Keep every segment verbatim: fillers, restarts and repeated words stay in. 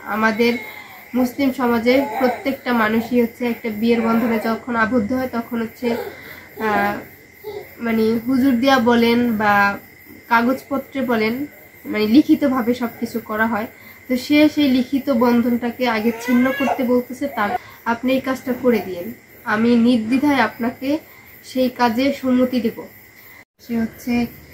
আমাদের মুসলিম সমাজে প্রত্যেকটা মানুষই হচ্ছে একটা বিয়ের বন্ধনে যখন আবদ্ধ হয় তখন হচ্ছে মানে হুজুর দিয়া বলেন বা কাগজপত্রে বলেন মানে লিখিতভাবে সবকিছু করা হয়। তো সে সেই লিখিত বন্ধনটাকে আগে ছিন্ন করতে বলতেছে, তার আপনি এই কাজটা করে দিন, আমি নির্দ্বিধায় আপনাকে সেই কাজে সম্মতি দেব। সে হচ্ছে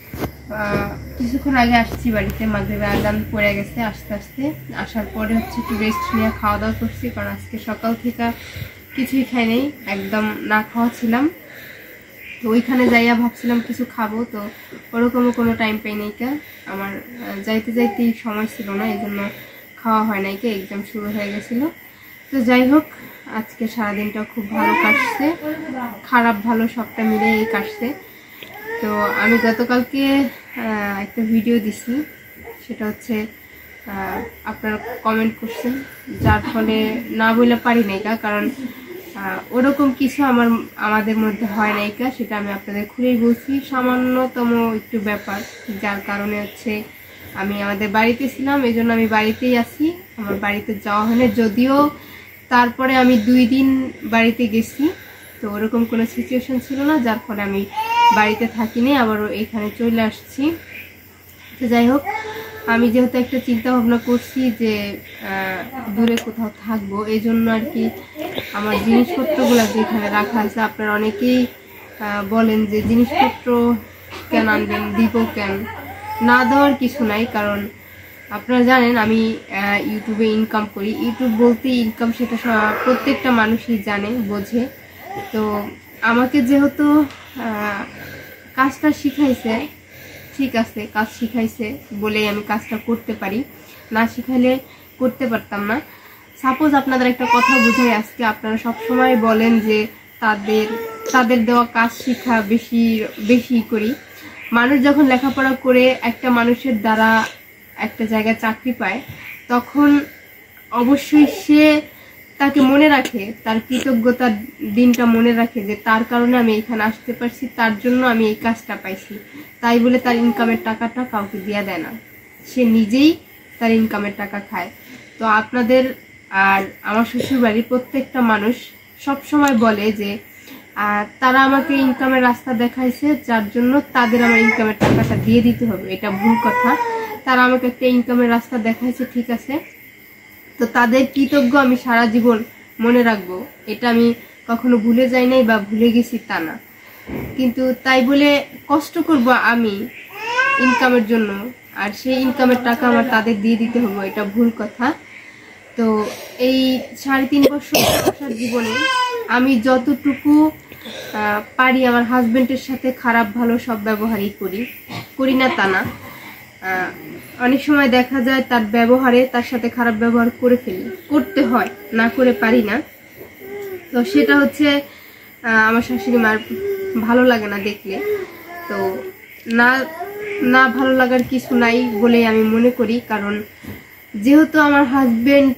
কিছুক্ষণ আগে আসছি বাড়িতে, মাগরিবের আজান পড়ে গেছে, আস্তে আস্তে আসার পরে হচ্ছে একটু রেস্ট নিয়ে খাওয়া দাওয়া করছি, কারণ আজকে সকাল থেকে কিছুই খাই নাই, একদম না খাওয়া ছিলাম। তো ওইখানে যাইয়া ভাবছিলাম কিছু খাবো, তো ওরকমও কোনো টাইম পাই নাই কে, আমার যাইতে যাইতেই সময় ছিল না, এই জন্য খাওয়া হয় নাই কে, এক্সাম শুরু হয়ে গেছিলো। তো যাই হোক, আজকে সারাদিনটা খুব ভালো কাটছে, খারাপ ভালো সবটা মিলেই কাটছে। তো আমি গতকালকে একটা ভিডিও দিছি, সেটা হচ্ছে আপনারা কমেন্ট করছেন, যার ফলে না বলে পারি নাই কা, কারণ ওরকম কিছু আমার আমাদের মধ্যে হয় নাই কা, সেটা আমি আপনাদের খুলেই বলছি। সামান্যতম একটু ব্যাপার, যার কারণে হচ্ছে আমি আমাদের বাড়িতে ছিলাম, এই জন্য আমি বাড়িতেই আছি, আমার বাড়িতে যাওয়া হয়নি। যদিও তারপরে আমি দুই দিন বাড়িতে গেছি, তো ওরকম কোনো সিচুয়েশন ছিল না, যার ফলে আমি বাড়িতে থাকিনি, আবারও এখানে চলে আসছি। তো যাই হোক, আমি যেহেতু একটা চিন্তা ভাবনা করছি যে দূরে কোথাও থাকবো, এই জন্য আর কি আমার জিনিসপত্রগুলো যেখানে রাখা আছে, আপনারা অনেকেই বলেন যে জিনিসপত্র কেন আনবেন, দিব কেন, না দেওয়ার কিছু নাই, কারণ আপনারা জানেন আমি ইউটিউবে ইনকাম করি। ইউটিউব বলতে ইনকাম সেটা প্রত্যেকটা মানুষই জানে, বোঝে। তো আমাকে যেহেতু কাজটা শিখাইছে, ঠিক আছে, কাজ শিখাইছে বলেই আমি কাজটা করতে পারি, না শিখাইলে করতে পারতাম না। সাপোজ আপনাদের একটা কথা বুঝাই, আজকে আপনারা সবসময় বলেন যে তাদের তাদের দেওয়া কাজ শিখা বেশি বেশি করি। মানুষ যখন লেখাপড়া করে একটা মানুষের দ্বারা একটা জায়গায় চাকরি পায়, তখন অবশ্যই সে তাকে মনে রাখে, তার কৃতজ্ঞতার দিনটা মনে রাখে যে তার কারণে আমি এখানে আসতে পারছি, তার জন্য আমি এই কাজটা পাইছি। তাই বলে তার ইনকামের টাকাটা কাউকে দিয়ে দেয় না, সে নিজেই তার ইনকামের টাকা খায়। তো আপনাদের আর আমার শ্বশুরবাড়ির প্রত্যেকটা মানুষ সব সময় বলে যে তারা আমাকে ইনকামের রাস্তা দেখাইছে, যার জন্য তাদের আমার ইনকামের টাকাটা দিয়ে দিতে হবে। এটা ভুল কথা। তারা আমাকে একটা ইনকামের রাস্তা দেখাইছে, ঠিক আছে, তো তাদের কৃতজ্ঞ আমি সারা জীবন মনে রাখবো, এটা আমি কখনো ভুলে যাই নাই বা ভুলে গেছি তা না। কিন্তু তাই বলে কষ্ট করব আমি ইনকামের জন্য, আর সেই ইনকামের টাকা আমার তাদের দিয়ে দিতে হবে, এটা ভুল কথা। তো এই সাড়ে তিন বছর সংসার জীবনে আমি যতটুকু পারি আমার হাজবেন্ডের সাথে খারাপ ভালো সব ব্যবহারই করি, করি না তা না। অনেক সময় দেখা যায় তার ব্যবহারে তার সাথে খারাপ ব্যবহার করে ফেলি, করতে হয়, না করে পারি না। তো সেটা হচ্ছে আমার শাশুড়ি মার ভালো লাগে না দেখলে। তো না না ভালো লাগার কিছু নাই বলে আমি মনে করি, কারণ যেহেতু আমার হাজবেন্ড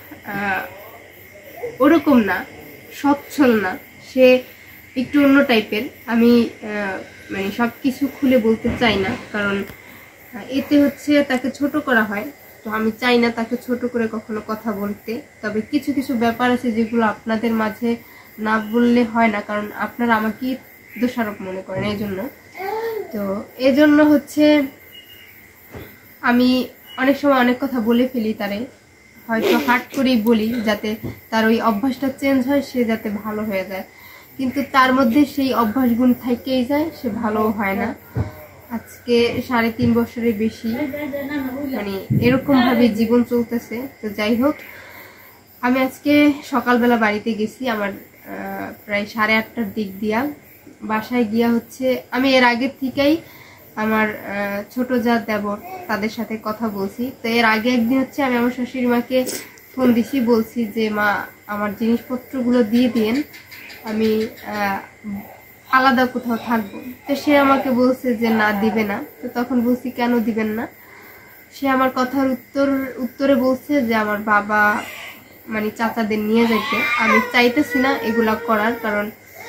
ওরকম না, সচ্ছল না, সে একটু অন্য টাইপের। আমি মানে সব কিছু খুলে বলতে চাই না, কারণ এতে হচ্ছে তাকে ছোট করা হয়। তো আমি চাই না তাকে ছোট করে কখনো কথা বলতে। তবে কিছু কিছু ব্যাপার আছে যেগুলো আপনাদের মাঝে না বললে হয় না, কারণ আপনারা আমাকে দোষারোপ মনে করেন, এই জন্য। তো এই জন্য হচ্ছে আমি অনেক সময় অনেক কথা বলে ফেলি তারে, হয়তো হার্ট করেই বলি, যাতে তার ওই অভ্যাসটা চেঞ্জ হয়, সে যাতে ভালো হয়ে যায়। কিন্তু তার মধ্যে সেই অভ্যাস গুণ থেকেই যায়, সে ভালো হয় না। আজকে সাড়ে তিন বছরের বেশি মানে এরকম ভাবে জীবন চলতেছে। তো যাই হোক, আমি আজকে সকালবেলা বাড়িতে গেছি, আমার প্রায় সাড়ে আটটার দিক দিয়া। বাসায় গিয়া হচ্ছে আমি এর আগের থেকেই আমার ছোট যা দেবর তাদের সাথে কথা বলছি। তো এর আগে একদিন হচ্ছে আমি আমার শাশুড়ি মাকে ফোন দিছি, বলছি যে মা আমার জিনিসপত্রগুলো দিয়ে দিন, আমি আলাদা কোথাও থাকবো। তো সে আমাকে বলছে যে না, দিবে না। তো তখন বলছি কেন দিবেন না? সে আমার কথার উত্তর উত্তরে বলছে যে আমার বাবা মানে চাচাদের নিয়ে যাইতে। আমি চাইতেছি না এগুলা করার, কারণ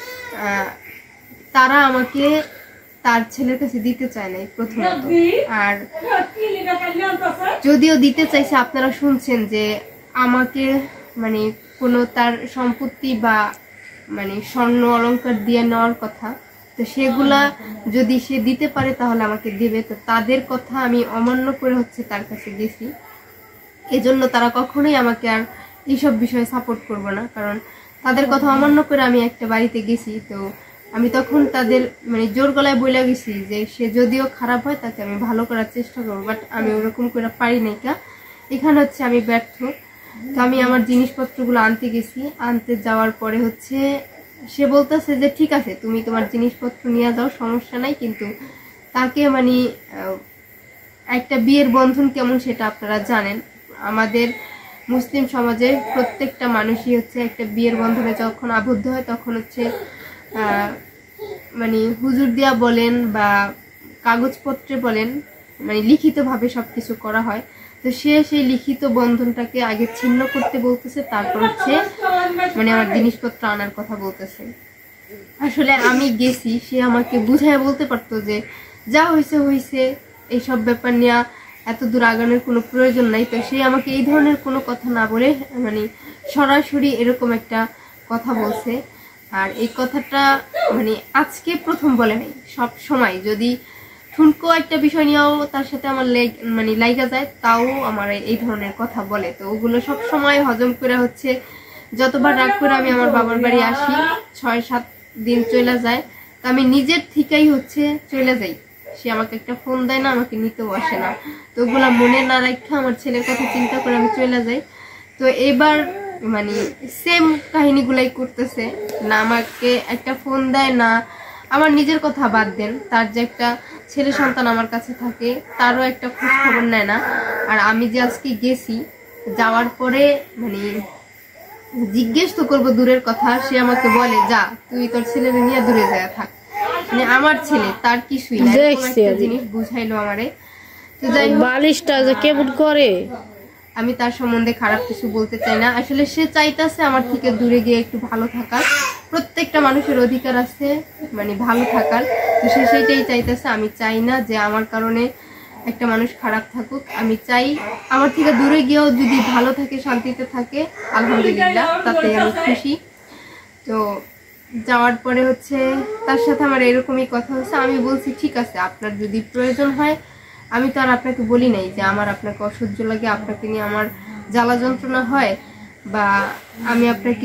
তারা আমাকে তার ছেলের কাছে দিতে চায় নাই প্রথমত। আর যদিও দিতে চাইছে, আপনারা শুনছেন যে আমাকে মানে কোনো তার সম্পত্তি বা মানে স্বর্ণ অলংকার দিয়ে নেওয়ার কথা, তো সেগুলা যদি সে দিতে পারে তাহলে আমাকে দেবে। তো তাদের কথা আমি অমান্য করে হচ্ছে তার কাছে গেছি, এজন্য তারা কখনোই আমাকে আর এইসব বিষয়ে সাপোর্ট করবো না। কারণ তাদের কথা অমান্য করে আমি একটা বাড়িতে গেছি, তো আমি তখন তাদের মানে জোর গলায় বলে গেছি যে সে যদিও খারাপ হয় তাকে আমি ভালো করার চেষ্টা করবো, বাট আমি ওরকম করে পারি নাই। কা এখানে হচ্ছে আমি ব্যর্থ। তো আমি আমার জিনিসপত্রগুলো আনতে গেছি, আনতে যাওয়ার পরে হচ্ছে সে বলতেছে যে ঠিক আছে তুমি তোমার জিনিসপত্র নিয়ে যাও, সমস্যা নাই, কিন্তু তাকে মানে একটা বিয়ের বন্ধন কেমন সেটা আপনারা জানেন। আমাদের মুসলিম সমাজে প্রত্যেকটা মানুষই হচ্ছে একটা বিয়ের বন্ধনে যখন আবদ্ধ হয় তখন হচ্ছে মানে হুজুর দিয়া বলেন বা কাগজপত্রে বলেন মানে লিখিতভাবে সবকিছু করা হয়। তো সে সেই লিখিত বন্ধনটাকে আগে ছিন্ন করতে বলতেছে, তারপর হচ্ছে মানে আমার জিনিসপত্র আনার কথা বলতেছে। আসলে আমি গেছি, সে আমাকে বুঝায় বলতে পারতো যে যা হয়েছে হয়েছে, এইসব ব্যাপার নিয়ে এত দূর আগানোর কোনো প্রয়োজন নাই। তো সে আমাকে এই ধরনের কোনো কথা না বলে মানে সরাসরি এরকম একটা কথা বলছে। আর এই কথাটা মানে আজকে প্রথম বলে নাই, সব সময় যদি ঠুনকো একটা বিষয় নিয়েও তার সাথে আমার মানে লাইগা যায় তাও আমার এই ধরনের কথা বলে। তো ওগুলো সব সময় হজম করে হচ্ছে যতবার রাগ করে আমি আমার বাবার বাড়ি আসি, ছয় সাত দিন চলে যায়, তো আমি নিজের থেকেই হচ্ছে চলে যাই। সে আমাকে একটা ফোন দেয় না, আমাকে নিতেও আসে না। তো ওগুলা মনে না রাখা আমার ছেলের কথা চিন্তা করে আমি চলে যাই। তো এবার মানে সেম কাহিনীগুলাই করতেছে, না আমাকে একটা ফোন দেয় না, আমার নিজের কথা বাদ দেন, তার যে একটা ছেলে সন্তান আমার কাছে থাকে তারও একটা খোঁজ খবর নেয় না। আর আমি যে আজকে গেছি, যাওয়ার পরে মানে জিজ্ঞেস তো করবো দূরের কথা, সে আমাকে বলে যা তুই তোর ছেলেকে নিয়ে দূরে যায় থাক। মানে আমার ছেলে, তার কিছুই না, একটা জিনিস বুঝাইলো আমারে। তো যাই হোক, বালিশটা যে কেমন করে আমি তার সম্বন্ধে খারাপ কিছু বলতে চাই না। আসলে সে চাইতেছে আমার থেকে দূরে গিয়ে একটু ভালো থাকার, প্রত্যেকটা মানুষের অধিকার আছে মানে ভালো থাকার, তো সে সেটাই চাইতেছে। আমি চাই না যে আমার কারণে একটা মানুষ খারাপ থাকুক, আমি চাই আমার থেকে দূরে গিয়েও যদি ভালো থাকে, শান্তিতে থাকে, আলহামদুলিল্লাহ, তাতে আমি খুশি। তো যাওয়ার পরে হচ্ছে তার সাথে আমার এরকমই কথা হচ্ছে। আমি বলছি ঠিক আছে আপনার যদি প্রয়োজন হয়, আমি তো আর আপনাকে বলি নাই যে আমার আপনাকে অসহ্য লাগে, আপনাকে নিয়ে আমার জ্বালা যন্ত্রণা হয় বা আমি আপনাকে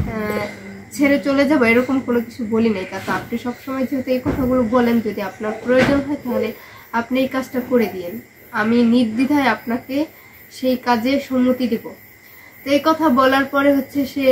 ছেড়ে চলে যাবো, এরকম কোনো কিছু বলি নাই। তা তো আপনি সবসময় যেহেতু এই কথাগুলো বলেন, যদি আপনার প্রয়োজন হয় তাহলে আপনি এই কাজটা করে দিয়েন, আমি নির্দ্বিধায় আপনাকে সেই কাজে সম্মতি দেব। তো এই কথা বলার পরে হচ্ছে সে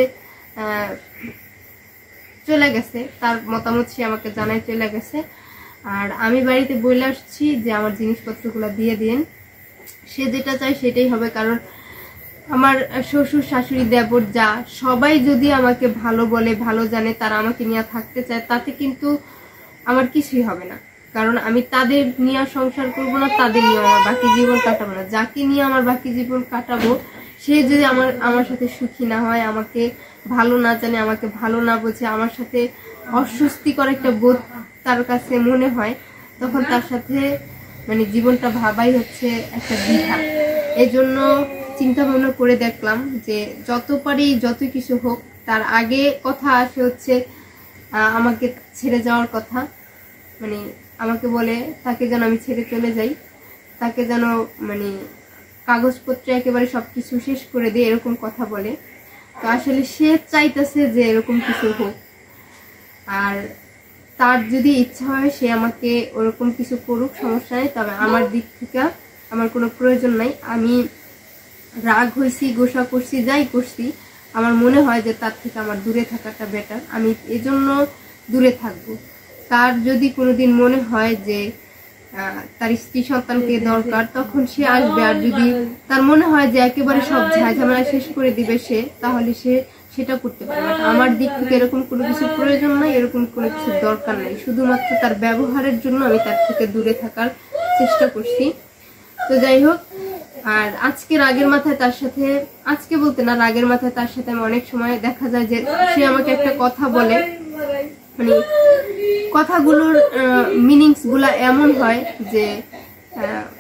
চলে গেছে, তার মতামত সে আমাকে জানাই চলে গেছে। আর আমি বাড়িতে বলে আসছি যে আমার জিনিসপত্রগুলো দিয়ে দিন, সে যেটা চায় সেটাই হবে। কারণ আমার শ্বশুর শাশুড়ি দেবর যা সবাই যদি আমাকে ভালো বলে, ভালো জানে, তারা আমাকে নিয়ে থাকতে চায়, তাতে কিন্তু আমার কিছুই হবে না। কারণ আমি তাদের নিয়ে সংসার করবো না, তাদের নিয়ে আমার বাকি জীবন কাটাবো না। যাকে নিয়ে আমার বাকি জীবন কাটাবো সে যদি আমার আমার সাথে সুখী না হয়, আমাকে ভালো না জানে, আমাকে ভালো না বোঝে, আমার সাথে অস্বস্তিকর একটা বোধ তার কাছে মনে হয়, তখন তার সাথে মানে জীবনটা ভাবাই হচ্ছে একটা দ্বিধা। এই জন্য চিন্তা ভাবনা করে দেখলাম যে যত পারি যত কিছু হোক, তার আগে কথা আসে হচ্ছে আমাকে ছেড়ে যাওয়ার কথা। মানে আমাকে বলে তাকে যেন আমি ছেড়ে চলে যাই, তাকে যেন মানে কাগজপত্রে একেবারে সবকিছু শেষ করে দিয়ে, এরকম কথা বলে। তো আসলে সে চাইতেছে যে এরকম কিছু হোক, আর তার যদি ইচ্ছা হয় সে আমাকে ওরকম কিছু করুক, সমস্যা নেই। তবে আমার দিক থেকে আমার কোনো প্রয়োজন নাই। আমি রাগ হয়েছি, গোসা করছি, যাই করছি, আমার মনে হয় যে তার থেকে আমার দূরে থাকাটা বেটার, আমি এজন্য দূরে থাকবো। তার যদি কোনোদিন মনে হয় যে তার স্ত্রী সন্তানকে দরকার, তখন সে আসবে। আর যদি তার মনে হয় যে একেবারে সব ঝামেলা শেষ করে দিবে সে, তাহলে সে সেটা করতে পারে। আমার দিক থেকে এরকম কোনো কিছু প্রয়োজন নাই, এরকম কোনো কিছু দরকার নাই। শুধুমাত্র তার ব্যবহারের জন্য আমি তার থেকে দূরে থাকার চেষ্টা করছি। তো যাই হোক, আর আজকে রাগের মাথায় তার সাথে, আজকে বলতে না রাগের মাথায় তার সাথে আমি অনেক সময় দেখা যায় যে সে আমাকে একটা কথা বলে, মানে কথাগুলোর মিনিংস গুলা এমন হয় যে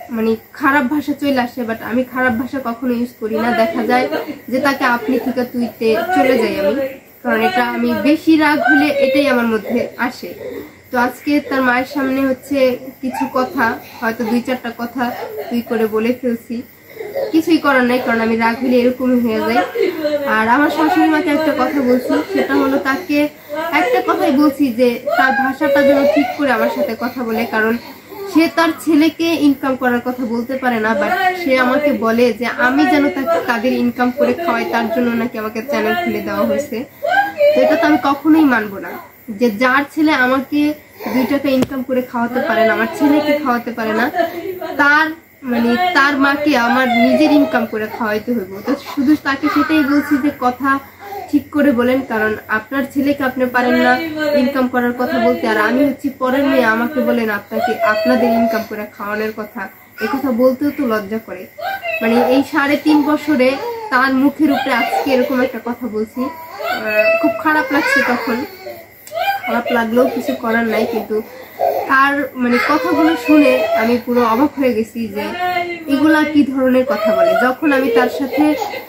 মানে খারাপ ভাষা চলে আসে, বাট আমি খারাপ ভাষা কখনো ইউজ করি না। দেখা যায় যে তাকে আপনি থেকে তুইতে চলে যাই আমি, কারণ এটা আমি বেশি রাগ হলে এটাই আমার মধ্যে আসে। তো আজকে তার মায়ের সামনে হচ্ছে কিছু কথা, হয়তো দুই চারটা কথা তুই করে বলে ফেলছি, কিছুই করার নাই, কারণ আমি রাগ হলে এরকমই হয়ে যায়। আর আমার শাশুড়ি মাকে একটা কথা বলছি, সেটা হলো তাকে একটা কথাই বলছি যে তার ভাষাটা যেন ঠিক করে আমার সাথে কথা বলে, কারণ সে তার ছেলেকে ইনকাম করার কথা বলতে পারে না, বাট সে আমাকে বলে যে আমি যেন তাকে তাদের ইনকাম করে খাওয়াই, তার জন্য নাকি আমাকে চ্যানেল খুলে দেওয়া হয়েছে। তো এটা তো আমি কখনোই মানবো না, যে যার ছেলে আমাকে দুই টাকা ইনকাম করে খাওয়াতে পারে না, আমার ছেলেকে খাওয়াতে পারে না, তার মানে তার মাকে আমার নিজের ইনকাম করে খাওয়াইতে হইব। তো শুধু তাকে সেটাই বলছি যে কথা ঠিক করে বলেন, কারণ আপনার ছেলেকে আপনি পারেন না ইনকাম করার কথা বলতে, আর আমি হচ্ছি পরের মেয়ে, আমাকে বলেন আপনাকে আপনাদের ইনকাম করে খাওয়ানোর কথা। এই কথা বলতেও তো লজ্জা করে। মানে এই সাড়ে তিন বছরে তার মুখের উপরে আজকে এরকম একটা কথা বলছি, খুব খারাপ লাগছে। তখন খারাপ লাগলেও কিছু করার নাই, কিন্তু তার মানে কথাগুলো শুনে আমি পুরো অবাক হয়ে গেছি যে এগুলা কি ধরনের কথা বলে। যখন আমি তার সাথে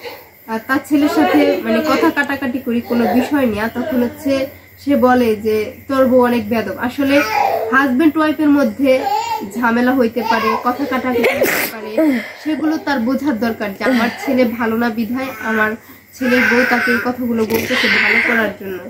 তার ছেলের সাথে মানে কথা কাটাকাটি করি কোনো বিষয় নিয়ে, তখন হচ্ছে সে বলে যে তোর বউ অনেক বেয়াদব। আসলে হাজবেন্ড ওয়াইফের মধ্যে ঝামেলা হইতে পারে, কথা কাটাকাটি হইতে পারে, সেগুলো তার বোঝার দরকার যে আমার ছেলে ভালো না বিধায় আমার ছেলের বউ তাকে এই কথাগুলো বলতেছে ভালো করার জন্য।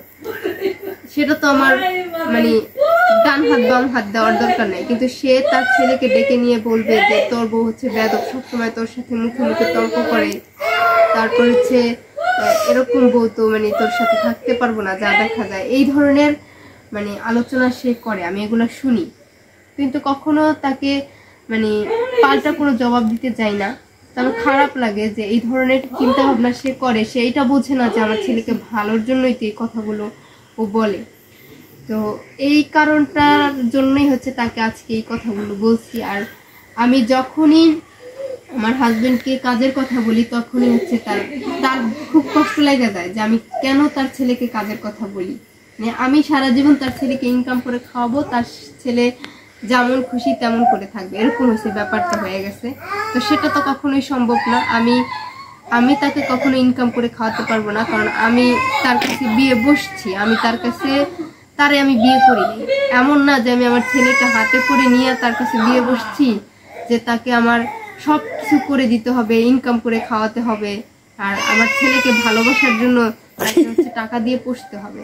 সেটা তো আমার মানে ডান হাত বাম হাত দেওয়ার দরকার নাই, কিন্তু সে তার ছেলেকে ডেকে নিয়ে বলবে যে তোর বউ হচ্ছে বেয়াদব, সবসময় তোর সাথে মুখে মুখে তর্ক করে, তারপর হচ্ছে এরকম বউ তো মানে তোর সাথে থাকতে পারবো না, যা দেখা যায় এই ধরনের মানে আলোচনা সে করে। আমি এগুলো শুনি, কিন্তু কখনো তাকে মানে পাল্টা কোনো জবাব দিতে চাই না। তবে খারাপ লাগে যে এই ধরনের চিন্তা ভাবনা সে করে, সে এইটা বোঝে না যে আমার ছেলেকে ভালোর জন্যই তো এই কথাগুলো ও বলে। তো এই কারণটার জন্যই হচ্ছে তাকে আজকে এই কথাগুলো বলছি। আর আমি যখনই আমার হাজবেন্ডকে কাজের কথা বলি, তখনই হচ্ছে তার তার খুব কষ্ট লেগে যায় যে আমি কেন তার ছেলেকে কাজের কথা বলি। মানে আমি সারা জীবন তার ছেলেকে ইনকাম করে খাওয়াবো, তার ছেলে যেমন খুশি তেমন করে থাকবে, এরকম হচ্ছে ব্যাপারটা হয়ে গেছে। তো সেটা তো কখনোই সম্ভব না। আমি আমি তাকে কখনো ইনকাম করে খাওয়াতে পারবো না, কারণ আমি তার কাছে বিয়ে বসছি, আমি তার কাছে তারে আমি বিয়ে করিনি। এমন না যে আমি আমার ছেলেকে হাতে করে নিয়ে তার কাছে বিয়ে বসছি, যে তাকে আমার সব কিছু করে দিতে হবে, ইনকাম করে খাওয়াতে হবে, আর আমার ছেলেকে ভালোবাসার জন্য তাকে হচ্ছে টাকা দিয়ে পুষতে হবে।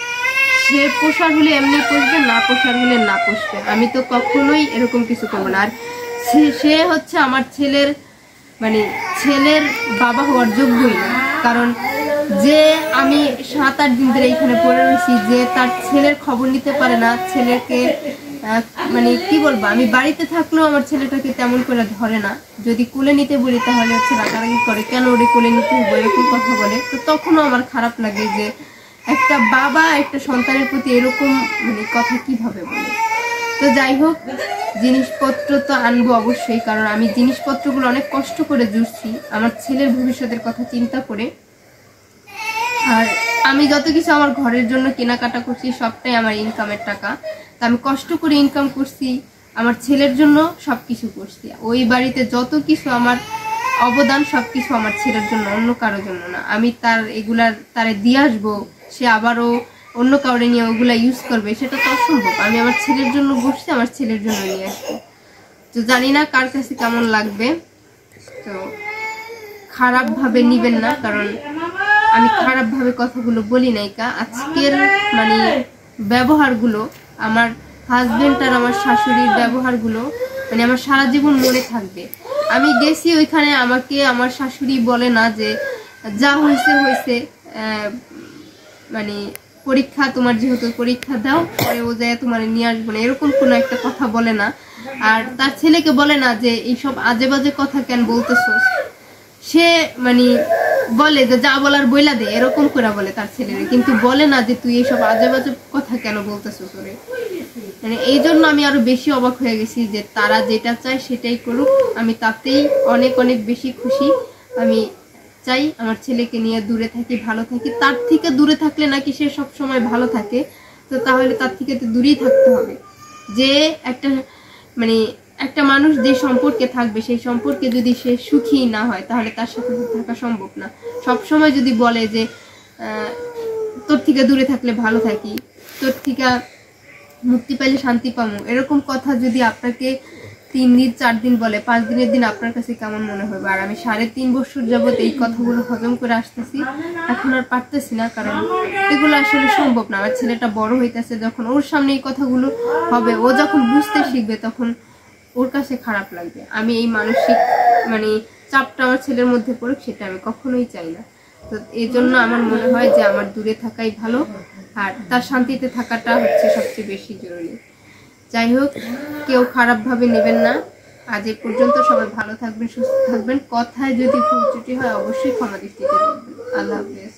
সে পোষার হলে এমনি পুষবে, না পোষার হলে না পুষবে। আমি তো কখনোই এরকম কিছু করবো না। আর সে হচ্ছে আমার ছেলের মানে ছেলের বাবা হওয়ার যোগ্যই না, কারণ যে আমি সাত আট দিন ধরে এখানে পড়ে রয়েছি, যে তার ছেলের খবর নিতে পারে না, ছেলেকে মানে কি বলবো, আমি বাড়িতে থাকলেও আমার ছেলেটাকে তেমন করে ধরে না। যদি কোলে নিতে বলি তাহলে হচ্ছে রাগারাগি করে, কেন ওরে কোলে নিতে হবে এরকম কথা বলে। তো তখনও আমার খারাপ লাগে যে একটা বাবা একটা সন্তানের প্রতি এরকম মানে কথা কিভাবে বলে। তো যাই হোক, জিনিসপত্র তো আনবো অবশ্যই, কারণ আমি জিনিসপত্রগুলো অনেক কষ্ট করে জুড়ছি আমার ছেলের ভবিষ্যতের কথা চিন্তা করে। আর আমি যত কিছু আমার ঘরের জন্য কেনাকাটা করছি সবটাই আমার ইনকামের টাকা। তা আমি কষ্ট করে ইনকাম করছি, আমার ছেলের জন্য সবকিছু করছি। ওই বাড়িতে যত কিছু আমার অবদান সবকিছু আমার ছেলের জন্য, অন্য কারোর জন্য না। আমি তার এগুলার তারে দিয়ে আসবো, সে আবারও অন্য কাউরে নিয়ে ওগুলা ইউজ করবে, সেটা তো অসম্ভব। আমি আমার ছেলের জন্য বসছি, আমার ছেলের জন্য নিয়ে আসবো। তো জানি না কার কাছে কেমন লাগবে, তো খারাপ ভাবে নিবেন না, কারণ আমি খারাপ ভাবে কথাগুলো বলি নাই। কা আজকের মানে ব্যবহারগুলো, আমার হাজবেন্ড আর আমার শাশুড়ির ব্যবহারগুলো মানে আমার সারা জীবন মনে থাকবে। আমি গেছি ওইখানে, আমাকে আমার শাশুড়ি বলে না যে যা হয়েছে হয়েছে, মানে পরীক্ষা তোমার যেহেতু পরীক্ষা দাও, পরে ও যায় তোমার নিয়ে আসবো না, এরকম কোনো একটা কথা বলে না। আর তার ছেলেকে বলে না যে এইসব আজে বাজে কথা কেন বলতেছো, সে মানে বলে যে যা বলার বইলা দে, এরকম করে বলে তার ছেলেরে, কিন্তু বলে না যে তুই এইসব আজে বাজে কথা কেন বলতেছো তোরে। মানে এই জন্য আমি আরো বেশি অবাক হয়ে গেছি যে তারা যেটা চায় সেটাই করুক, আমি তাতেই অনেক অনেক বেশি খুশি। আমি চাই আমার ছেলেকে নিয়ে দূরে থাকি, ভালো থাকি। তার থেকে দূরে থাকলে নাকি সে সব সময় ভালো থাকে, তো তাহলে তার থেকে তো দূরেই থাকতে হবে। যে একটা মানে একটা মানুষ যে সম্পর্কে থাকবে সেই সম্পর্কে যদি সে সুখী না হয় তাহলে তার সাথে থাকা সম্ভব না। সব সময় যদি বলে যে তোর থেকে দূরে থাকলে ভালো থাকি, তোর থেকে মুক্তি পাইলে শান্তি পাবো, এরকম কথা যদি আপনাকে তিন দিন চার দিন বলে, পাঁচ দিনের দিন আপনার কাছে কেমন মনে হবে? আর আমি সাড়ে তিন বছর যাবত এই কথাগুলো হজম করে আসতেছি, এখন আর পারতেছি না, কারণ এগুলো আসলে সম্ভব না। আমার ছেলেটা বড় হইতেছে, যখন ওর সামনে এই কথাগুলো হবে, ও যখন বুঝতে শিখবে তখন ওর কাছে খারাপ লাগবে। আমি এই মানসিক মানে চাপটা আমার ছেলের মধ্যে পড়ুক, সেটা আমি কখনোই চাই না। তো এই জন্য আমার মনে হয় যে আমার দূরে থাকাই ভালো, আর তার শান্তিতে থাকাটা হচ্ছে সবচেয়ে বেশি জরুরি। যাই হোক, কেউ খারাপভাবে নেবেন না। আজ এই পর্যন্ত, সবাই ভালো থাকবেন, সুস্থ থাকবেন। কথায় যদি ভুল ত্রুটি হয় অবশ্যই ক্ষমা দৃষ্টিতে দেখবেন। আল্লাহ হাফেজ।